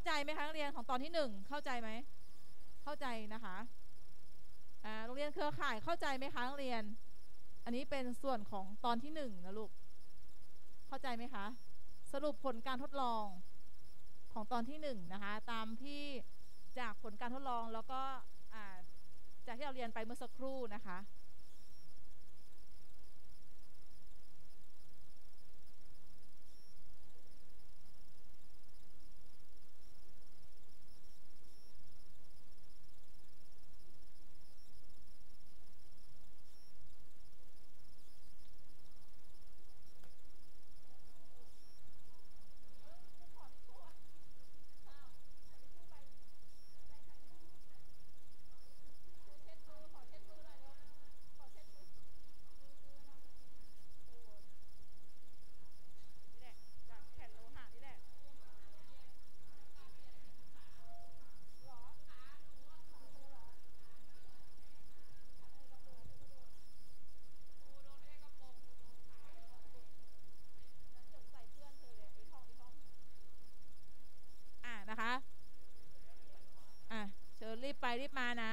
ใจไหมคะนักเรียนของตอนที่1เข้าใจไหมเข้าใจนะคะโรงเรียนเครือข่ายเข้าใจไหมคะนักเรียนอันนี้เป็นส่วนของตอนที่1นะลูกเข้าใจไหมคะสรุปผลการทดลองของตอนที่1นะคะตามที่จากผลการทดลองแล้วก็จากที่เราเรียนไปเมื่อสักครู่นะคะนะคะเชิญรีบไปรีบมานะ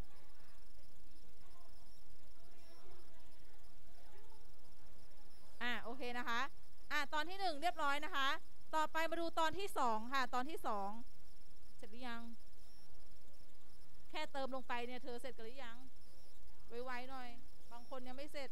โอเคนะคะตอนที่1เรียบร้อยนะคะต่อไปมาดูตอนที่2ค่ะตอนที่2เสร็จหรือยังแค่เติมลงไปเนี่ยเธอเสร็จกันหรือยังไวๆหน่อยบางคนยังไม่เสร็จ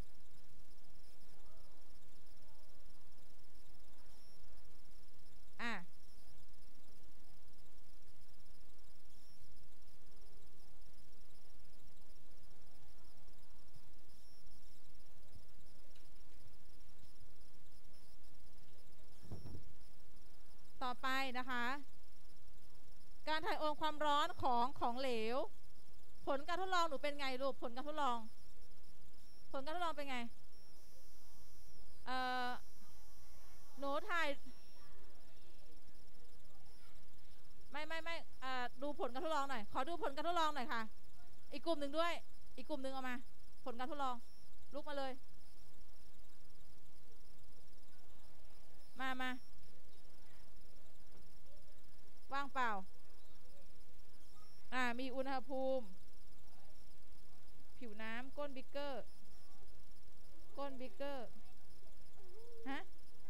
ต่อไปนะคะการถ่ายโอนความร้อนของเหลวผลการทดลองหนูเป็นไงลูกผลการทดลองเป็นไงหนูถ่ายไม่ดูผลการทดลองหน่อยขอดูผลการทดลองหน่อยค่ะอีกกลุ่มหนึ่งด้วยอีกกลุ่มหนึ่งเอามาผลการทดลองลุกมาเลยมาว่างเปล่ามีอุณหภูมิผิวน้ำก้นบิ๊กเกอร์ฮะ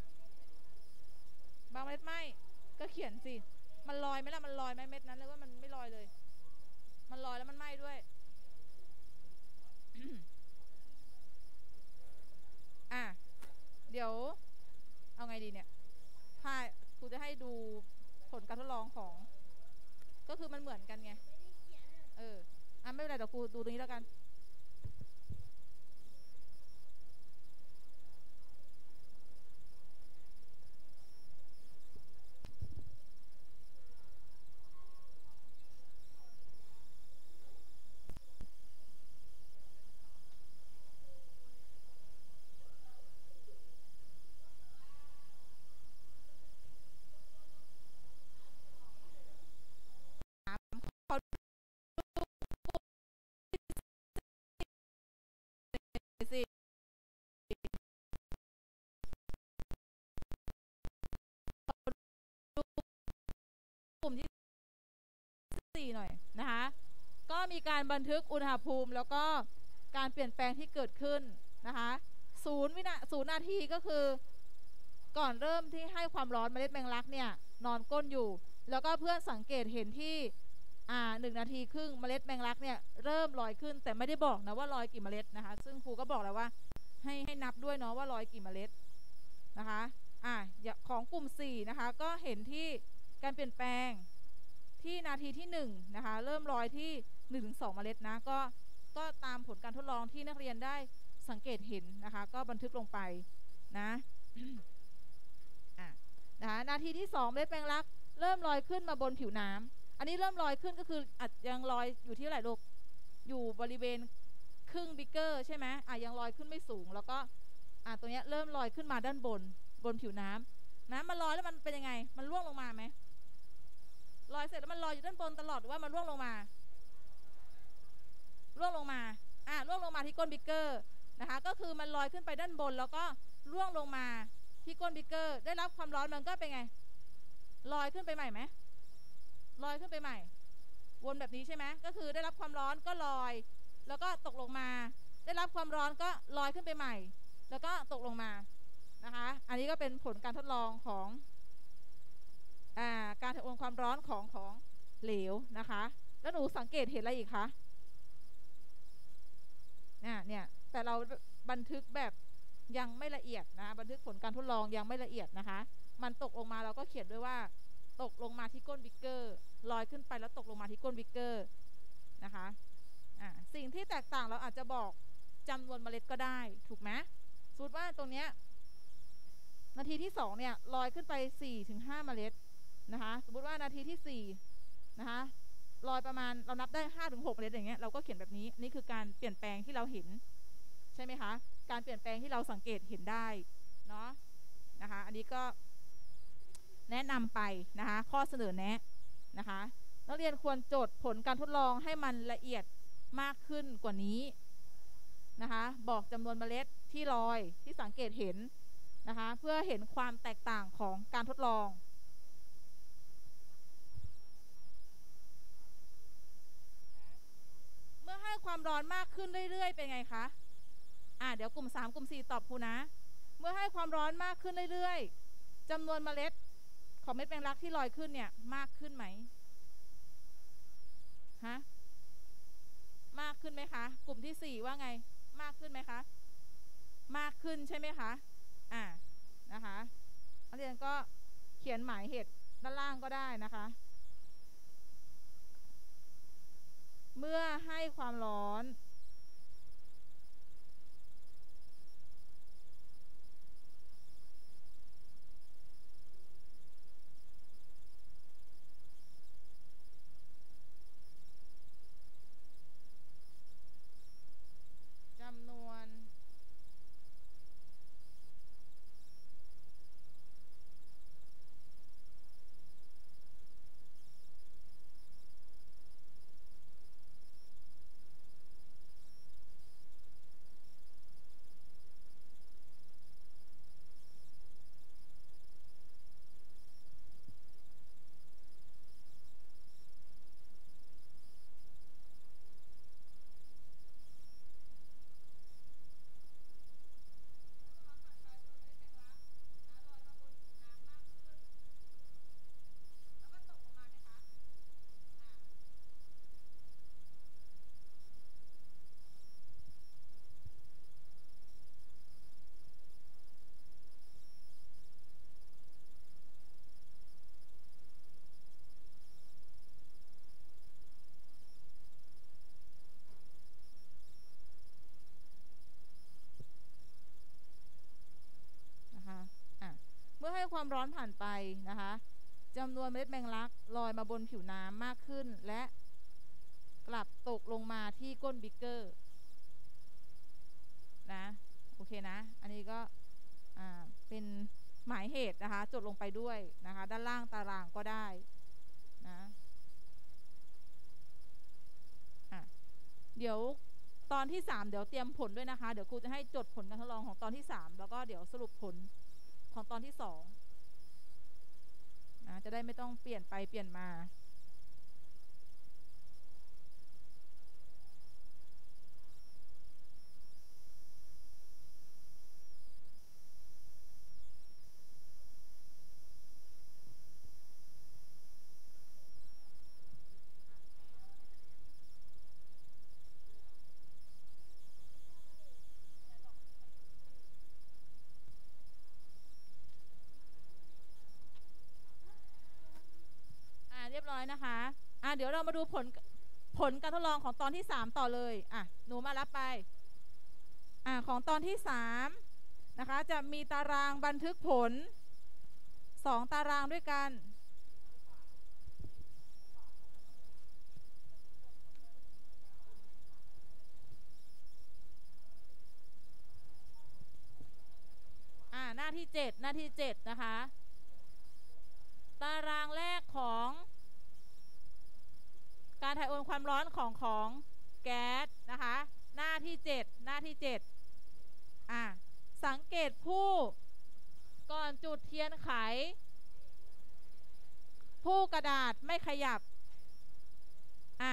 บางเม็ดไหมก็เขียนสิมันลอยไหมล่ะมันลอยไหมเม็ดนั้นเลยว่ามันไม่ลอยเลยมันลอยแล้วมันไหม้ด้วย เดี๋ยวเอาไงดีเนี่ยครูจะให้ดูผลการทดลองของก็คือมันเหมือนกันไงไม่เป็นไรเดี๋ยวครูดูตรงนี้แล้วกันกลุ่มที่4หน่อยนะคะก็มีการบันทึกอุณหภูมิแล้วก็การเปลี่ยนแปลงที่เกิดขึ้นนะคะ0 นาทีก็คือก่อนเริ่มที่ให้ความร้อนเมล็ดแมงลักเนี่ยนอนก้นอยู่แล้วก็เพื่อนสังเกตเห็นที่1 นาทีครึ่งเมล็ดแมงลักเนี่ยเริ่มลอยขึ้นแต่ไม่ได้บอกนะว่าลอยกี่เมล็ดนะคะซึ่งครูก็บอกแล้วว่าให้นับด้วยเนาะว่าลอยกี่เมล็ดนะคะของกลุ่ม4นะคะก็เห็นที่การเปลี่ยนแปลงที่นาทีที่1นะคะเริ่มลอยที่ 1-2 เมล็ดนะก็ตามผลการทดลองที่นักเรียนได้สังเกตเห็นนะคะก็บันทึกลงไปนะ นะคะนาทีที่2เมล็ดแมงลักเริ่มลอยขึ้นมาบนผิวน้ำอันนี้เริ่มลอยขึ้นก็คืออาจยังลอยอยู่ที่เท่าไหร่ลูกอยู่บริเวณครึ่งบิ๊กเกอร์ใช่ไหมยังลอยขึ้นไม่สูงแล้วก็ตัวนี้เริ่มลอยขึ้นมาด้านบนผิวน้ำมันลอยแล้วมันเป็นยังไงมันร่วงลงมาไหมลอยเสร็จแล้วมันลอยอยู่ด้านบนตลอดหรือว่ามันร่วงลงมาร่วงลงมาที่ก้นบิ๊กเกอร์นะคะก็คือมันลอยขึ้นไปด้านบนแล้วก็ร่วงลงมาที่ก้นบิ๊กเกอร์ได้รับความร้อนมันก็เป็นไงลอยขึ้นไปใหม่ไหมลอยขึ้นไปใหม่วนแบบนี้ใช่ไหมก็คือได้รับความร้อนก็ลอยแล้วก็ตกลงมาได้รับความร้อนก็ลอยขึ้นไปใหม่แล้วก็ตกลงมานะคะอันนี้ก็เป็นผลการทดลองของการถ่ายโอนความร้อนของเหลวนะคะแล้วหนูสังเกตเห็นอะไรอีกคะเนี่ยแต่เราบันทึกแบบยังไม่ละเอียดนะบันทึกผลการทดลองยังไม่ละเอียดนะคะมันตกลงมาเราก็เขียนด้วยว่าตกลงมาที่ก้นบิ๊กเกอร์ลอยขึ้นไปแล้วตกลงมาที่ก้นบิ๊กเกอร์นะคะสิ่งที่แตกต่างเราอาจจะบอกจำนวนเมล็ดก็ได้ถูกไหมสมมติว่าตรงเนี้ยนาทีที่2เนี่ยลอยขึ้นไป 4-5 เมล็ดนะคะสมมติว่านาทีที่4นะคะลอยประมาณเรานับได้ 5-6 เมล็ดอย่างเงี้ยเราก็เขียนแบบนี้นี่คือการเปลี่ยนแปลงที่เราเห็นใช่ไหมคะการเปลี่ยนแปลงที่เราสังเกตเห็นได้เนาะนะคะอันนี้ก็แนะนำไปนะคะข้อเสนอแนะนะคะนักเรียนควรจดผลการทดลองให้มันละเอียดมากขึ้นกว่านี้นะคะบอกจำนวนเมล็ดที่ลอยที่สังเกตเห็นนะคะเพื่อเห็นความแตกต่างของการทดลองเมื่อให้ความร้อนมากขึ้นเรื่อยๆเป็นไงคะเดี๋ยวกลุ่ม3กลุ่ม4ตอบครูนะเมื่อให้ความร้อนมากขึ้นเรื่อยๆจำนวนเมล็ดของเม็ดแมงลักที่ลอยขึ้นเนี่ยมากขึ้นไหมฮะมากขึ้นไหมคะกลุ่มที่4ว่าไงมากขึ้นไหมคะมากขึ้นใช่ไหมคะนะคะนักเรียนก็เขียนหมายเหตุด้านล่างก็ได้นะคะเมื่อให้ความร้อนจำนวนเมื่อให้ความร้อนผ่านไปนะคะจำนวนเม็ดแมงลักลอยมาบนผิวน้ำมากขึ้นและกลับตกลงมาที่ก้นบิ๊กเกอร์นะโอเคนะอันนี้ก็เป็นหมายเหตุนะคะจดลงไปด้วยนะคะด้านล่างตารางก็ได้นะเดี๋ยวตอนที่3เดี๋ยวเตรียมผลด้วยนะคะเดี๋ยวครูจะให้จดผลการทดลองของตอนที่3แล้วก็เดี๋ยวสรุปผลของตอนที่2นะจะได้ไม่ต้องเปลี่ยนไปเปลี่ยนมาเรียบร้อยนะคะเดี๋ยวเรามาดูผลการทดลองของตอนที่3ต่อเลยหนูมารับไปของตอนที่3นะคะจะมีตารางบันทึกผล2ตารางด้วยกันหน้าที่7หน้าที่7นะคะตารางแรกของการถ่ายโอนความร้อนของแก๊สนะคะหน้าที่7หน้าที่7สังเกตผู้ก่อนจุดเทียนไขผู้กระดาษไม่ขยับอ่ะ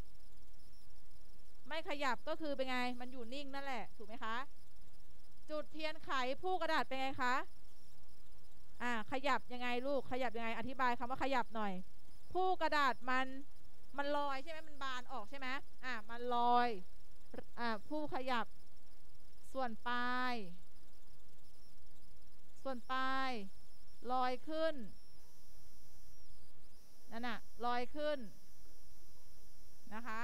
ไม่ขยับก็คือเป็นไงมันอยู่นิ่งนั่นแหละถูกไหมคะจุดเทียนไขผู้กระดาษเป็นไงคะขยับยังไงลูกขยับยังไงอธิบายคำว่าขยับหน่อยผู้กระดาษมันลอยใช่ไหมมันบานออกใช่ไหมมันลอยผู้ขยับส่วนปลายลอยขึ้นนั่นน่ะลอยขึ้นนะคะ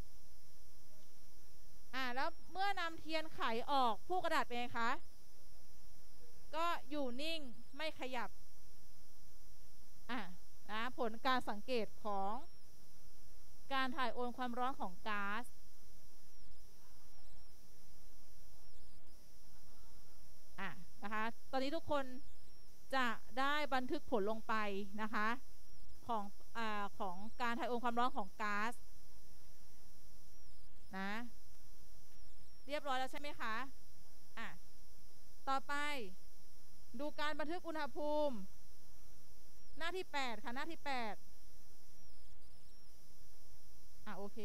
แล้วเมื่อนำเทียนไขออกผู้กระดาษเป็นไงคะก็อยู่นิ่งไม่ขยับนะผลการสังเกตของการถ่ายโอนความร้อนของก๊าซนะคะตอนนี้ทุกคนจะได้บันทึกผลลงไปนะคะของการถ่ายโอนความร้อนของก๊าซนะเรียบร้อยแล้วใช่ไหมคะต่อไปดูการบันทึกอุณหภูมิหน้าที่8ค่ะหน้าที่8โอเค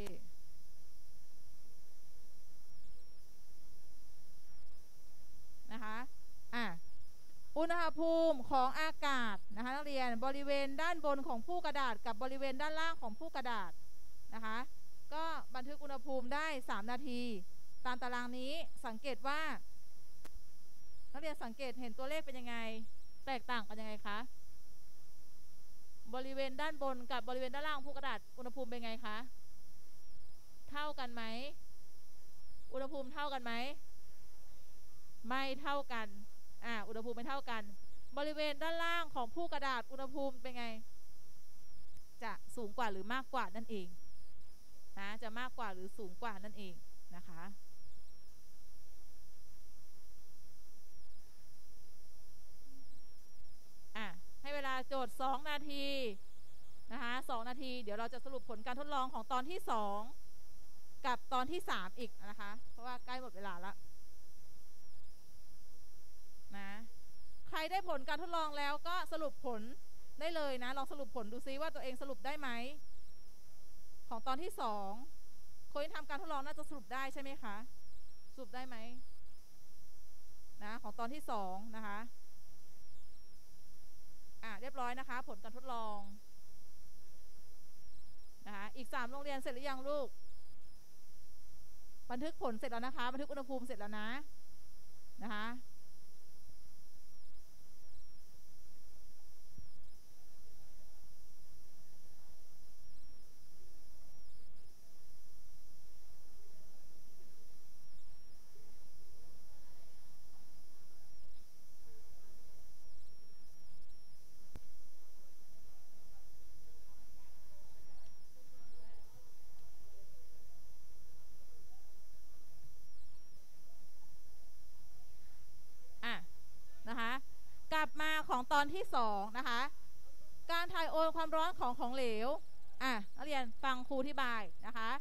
นะคะอุณหภูมิของอากาศนะคะนักเรียนบริเวณด้านบนของผู้กระดาษกับบริเวณด้านล่างของผู้กระดาษนะคะก็บันทึกอุณหภูมิได้3นาทีตามตารางนี้สังเกตว่านักเรียนสังเกตเห็นตัวเลขเป็นยังไงแตกต่างกันยังไงคะบริเวณด้านบนกับบริเวณด้านล่างผู้กระดาษอุณหภูมิเป็นไงคะเท่ากันไหมอุณหภูมิเท่ากันไหมไม่เท่ากันอุณหภูมิไม่เท่ากันบริเวณด้านล่างของผู้กระดาษอุณหภูมิเป็นไงจะสูงกว่าหรือมากกว่านั่นเองนะจะมากกว่าหรือสูงกว่านั่นเองนะคะให้เวลาโจทย์2นาทีนะคะ2นาทีเดี๋ยวเราจะสรุปผลการทดลองของตอนที่2กับตอนที่3อีกนะคะเพราะว่าใกล้หมดเวลาแล้วนะใครได้ผลการทดลองแล้วก็สรุปผลได้เลยนะลองสรุปผลดูซิว่าตัวเองสรุปได้ไหมของตอนที่2คนที่ทำการทดลองน่าจะสรุปได้ใช่ไหมคะสรุปได้ไหมนะของตอนที่2นะคะเรียบร้อยนะคะผลการทดลองนะคะอีก3โรงเรียนเสร็จหรือยังลูกบันทึกผลเสร็จแล้วนะคะบันทึกอุณหภูมิเสร็จแล้วนะคะกลับมาของตอนที่2นะคะการถ่ายโอนความร้อนของเหลวนักเรียนฟังครูอธิบายนะคะ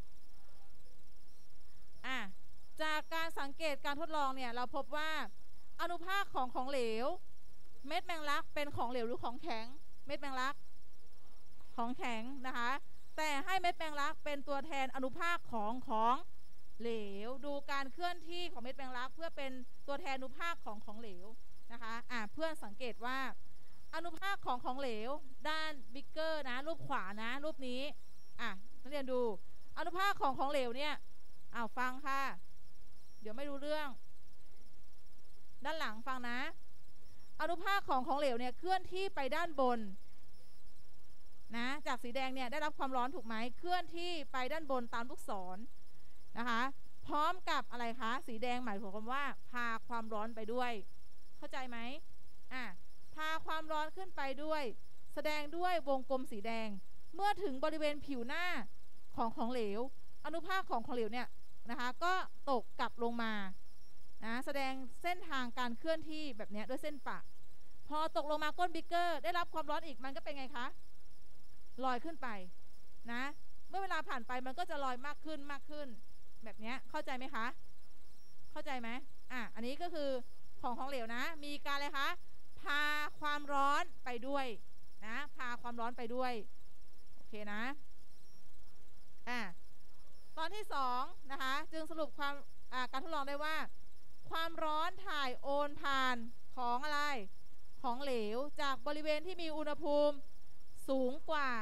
จากการสังเกตการทดลองเนี่ยเราพบว่าอนุภาคของเหลวเม็ดแมงลักเป็นของเหลวหรือของแข็งเม็ดแมงลักของแข็งนะคะแต่ให้เม็ดแมงลักเป็นตัวแทนอนุภาคของเหลวดูการเคลื่อนที่ของเม็ดแมงลักเพื่อเป็นตัวแทนอนุภาคของเหลวนะคะเพื่อนสังเกตว่าอนุภาคของเหลวด้านบิ๊กเกอร์นะรูปขวานะรูปนี้นักเรียนดูอนุภาคของเหลวเนี่ยฟังค่ะเดี๋ยวไม่รู้เรื่องด้านหลังฟังนะอนุภาคของเหลวเนี่ยเคลื่อนที่ไปด้านบนนะจากสีแดงเนี่ยได้รับความร้อนถูกไหมเคลื่อนที่ไปด้านบนตามลูกศรนะคะพร้อมกับอะไรคะสีแดงหมายถึงคำว่าพาความร้อนไปด้วยเข้าใจไหมพาความร้อนขึ้นไปด้วยแสดงด้วยวงกลมสีแดงเมื่อถึงบริเวณผิวหน้าของเหลวอนุภาคของเหลวเนี่ยนะคะก็ตกกลับลงมานะแสดงเส้นทางการเคลื่อนที่แบบนี้ด้วยเส้นปะพอตกลงมาก้นบิ๊กเกอร์ได้รับความร้อนอีกมันก็เป็นไงคะลอยขึ้นไปนะเมื่อเวลาผ่านไปมันก็จะลอยมากขึ้นแบบนี้เข้าใจไหมคะเข้าใจไหมอันนี้ก็คือของเหลวนะมีการอะไรคะพาความร้อนไปด้วยนะพาความร้อนไปด้วยโอเคนะตอนที่2นะคะจึงสรุปการทดลองได้ว่าความร้อนถ่ายโอนผ่านของอะไรของเหลวจากบริเวณที่มีอุณหภูมิสูงกว่า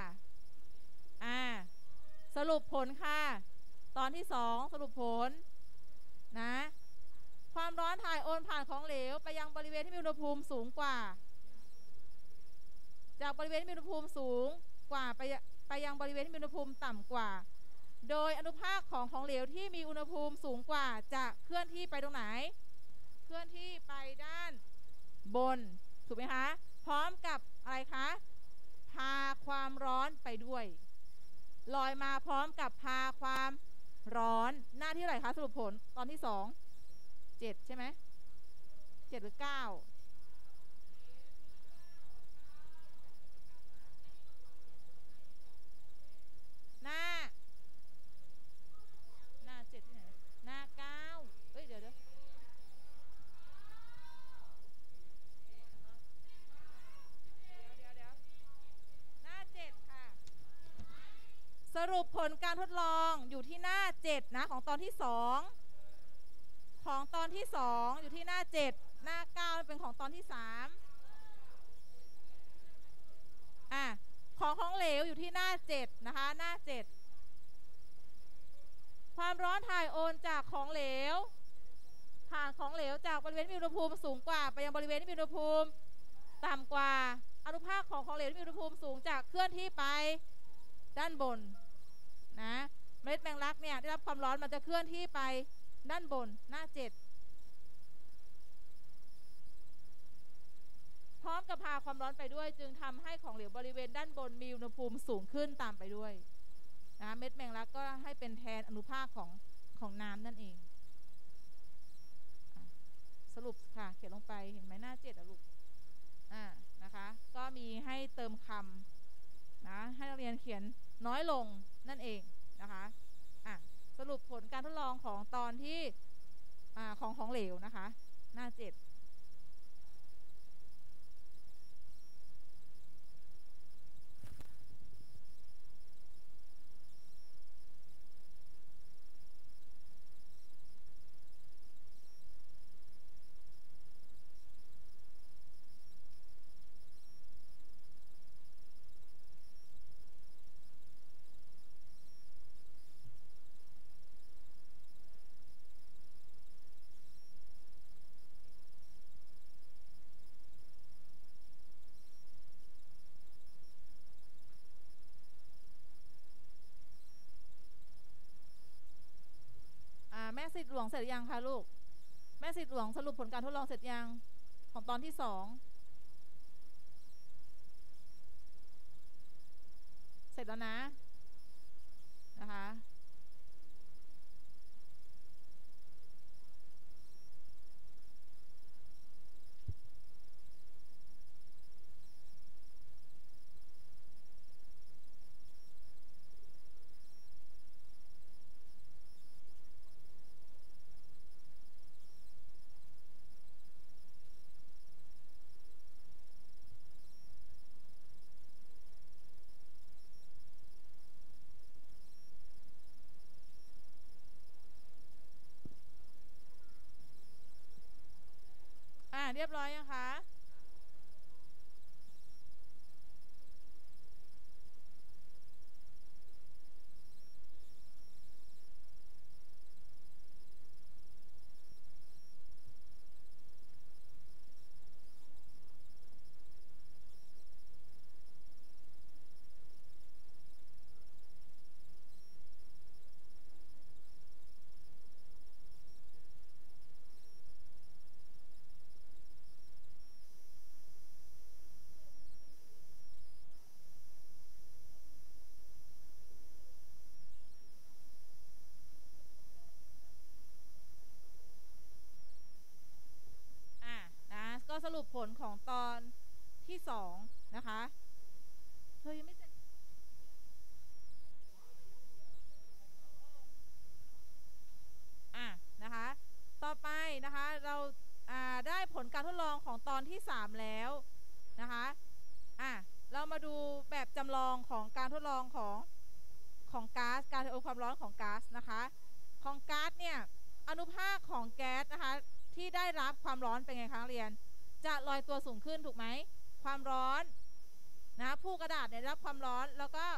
สรุปผลค่ะตอนที่2สรุปผลนะความร้อนถ่ายโอนผ่านของเหลวไปยังบริเวณที่มีอุณหภูมิสูงกว่าจากบริเวณที่มีอุณหภูมิสูงกว่าไปยังบริเวณที่มีอุณหภูมิต่ำกว่าโดยอนุภาคของเหลวที่มีอุณหภูมิสูงกว่าจะเคลื่อนที่ไปตรงไหนเคลื่อนที่ไปด้านบนถูกไหมคะพร้อมกับอะไรคะพาความร้อนไปด้วยลอยมาพร้อมกับพาความร้อนหน้าที่เท่าไหร่คะสรุปผลตอนที่2 7ใช่ไหม7หรือ9หน้า7ที่ไหนหน้า9เดี๋ยวหน้า7ค่ะสรุปผลการทดลองอยู่ที่หน้า7นะของตอนที่2ของตอนที่2อยู่ที่หน้า7หน้า9เป็นของตอนที่3ของเหลวอยู่ที่หน้า7นะคะหน้า7ความร้อนถ่ายโอนจากของเหลวผ่านของเหลวจากบริเวณที่มีอุณหภูมิสูงกว่าไปยังบริเวณที่มีอุณหภูมิต่ำกว่าอนุภาคของเหลวที่มีอุณหภูมิสูงจากเคลื่อนที่ไปด้านบนนะเมล็ดแมงลักเนี่ยได้รับความร้อนมันจะเคลื่อนที่ไปด้านบนหน้า7พร้อมกับพาความร้อนไปด้วยจึงทำให้ของเหลวบริเวณด้านบนมีอุณหภูมิสูงขึ้นตามไปด้วยนะเม็ดแมงลักก็ให้เป็นแทนอนุภาคของน้ำนั่นเองสรุปค่ะเขียนลงไปเห็นไหมหน้า7ลูกนะคะก็มีให้เติมคำนะให้นักเรียนเขียนน้อยลงนั่นเองนะคะสรุปผลการทดลองของตอนที่ของเหลวนะคะหน้า7แม่สิทธิ์หลวงเสร็จยังคะลูกแม่สิทธิ์หลวงสรุปผลการทดลองเสร็จยังของตอนที่2เสร็จแล้วนะคะเรียบร้อยยังคะก็สรุปผลของตอนที่2นะคะเธอยังไม่เสร็จนะคะต่อไปนะคะเราได้ผลการทดลองของตอนที่3แล้วนะคะเรามาดูแบบจำลองของการทดลองของของก๊าซการถ่ายโอนความร้อนของก๊าซนะคะของก๊าซเนี่ยอนุภาคของแก๊สนะคะที่ได้รับความร้อนเป็นไงคะนักเรียนจะลอยตัวสูงขึ้นถูกไหมความร้อนนะผู้กระดาษได้รับความร้อนแล้วก็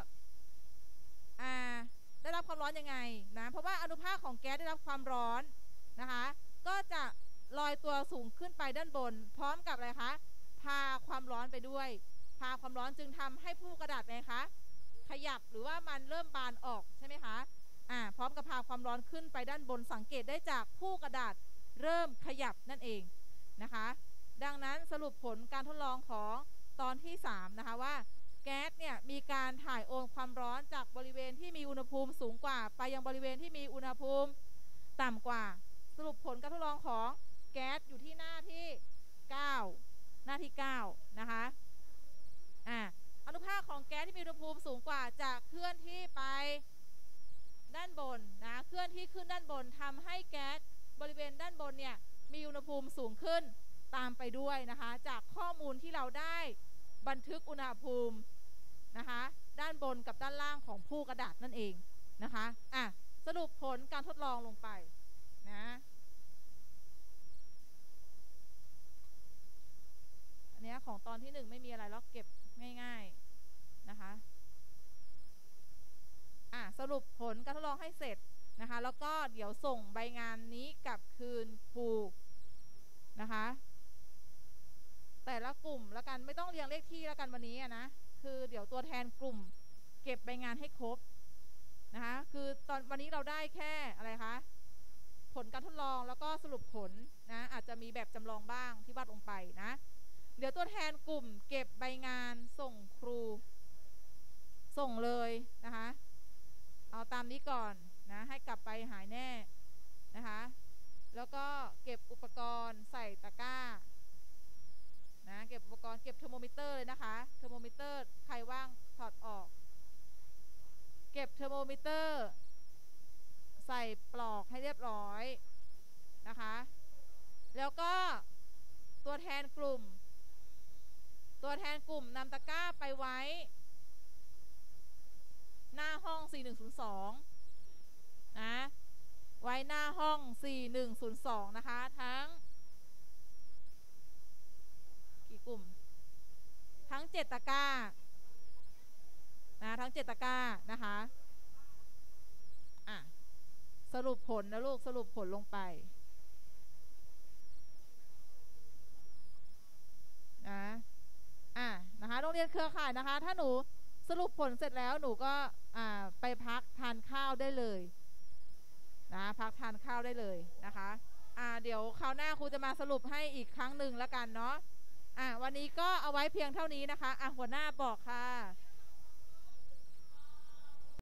ได้รับความร้อนยังไงนะเพราะว่าอนุภาคของแก๊สได้รับความร้อนนะคะก็จะลอยตัวสูงขึ้นไปด้านบนพร้อมกับอะไรคะพาความร้อนไปด้วยพาความร้อนจึงทำให้ผู้กระดาษไงคะขยับหรือว่ามันเริ่มบานออกใช่ไหมคะพร้อมกับพาความร้อนขึ้นไปด้านบนสังเกตได้จากผู้กระดาษเริ่มขยับนั่นเองนะคะดังนั้นสรุปผลการทดลองของตอนที่3นะคะว่าแก๊สเนี่ยมีการถ่ายโอนความร้อนจากบริเวณที่มีอุณหภูมิสูงกว่าไปยังบริเวณที่มีอุณหภูมิต่ำกว่าสรุปผลการทดลองของแก๊สอยู่ที่หน้าที่9หน้าที่9นะคะอนุภาคของแก๊สที่มีอุณหภูมิสูงกว่าจะเคลื่อนที่ไปด้านบนนะเคลื่อนที่ขึ้นด้านบนทำให้แก๊สบริเวณด้านบนเนี่ยมีอุณหภูมิสูงขึ้นตามไปด้วยนะคะจากข้อมูลที่เราได้บันทึกอุณหภูมินะคะด้านบนกับด้านล่างของผู้กระดาษนั่นเองนะคะสรุปผลการทดลองลงไปนะอันนี้ของตอนที่1ไม่มีอะไรแล้วเก็บง่ายๆนะคะสรุปผลการทดลองให้เสร็จนะคะแล้วก็เดี๋ยวส่งใบงานนี้กลับคืนครูนะคะแต่ละกลุ่มแล้วกันไม่ต้องเรียงเลขที่แล้วกันวันนี้นะคือเดี๋ยวตัวแทนกลุ่มเก็บใบงานให้ครบนะคะคือตอนวันนี้เราได้แค่อะไรคะผลการทดลองแล้วก็สรุปผลนะอาจจะมีแบบจำลองบ้างที่วาดลงไปนะเดี๋ยวตัวแทนกลุ่มเก็บใบงานส่งครูส่งเลยนะคะเอาตามนี้ก่อนนะให้กลับไปหายแน่นะคะแล้วก็เก็บอุปกรณ์ใส่ตะกร้านะเก็บอุปกรณ์เก็บเทอร์โมมิเตอร์เลยนะคะเทอร์โมมิเตอร์ใครว่างถอดออกเก็บเทอร์โมมิเตอร์ใส่ปลอกให้เรียบร้อยนะคะแล้วก็ตัวแทนกลุ่มนำตะกร้าไปไว้หน้าห้อง4102นะไว้หน้าห้อง4102นะคะทั้งกี่กลุ่มทั้ง7ตะกร้านะทั้ง7ตะกร้านะคะสรุปผลนะลูกสรุปผลลงไปนะคะโรงเรียนเครือข่ายนะคะถ้าหนูสรุปผลเสร็จแล้วหนูก็ไปพักทานข้าวได้เลยนะพักทานข้าวได้เลยนะคะเดี๋ยวคราวหน้าครูจะมาสรุปให้อีกครั้งหนึ่งแล้วกันเนาะวันนี้ก็เอาไว้เพียงเท่านี้นะคะหัวหน้าบอกค่ะ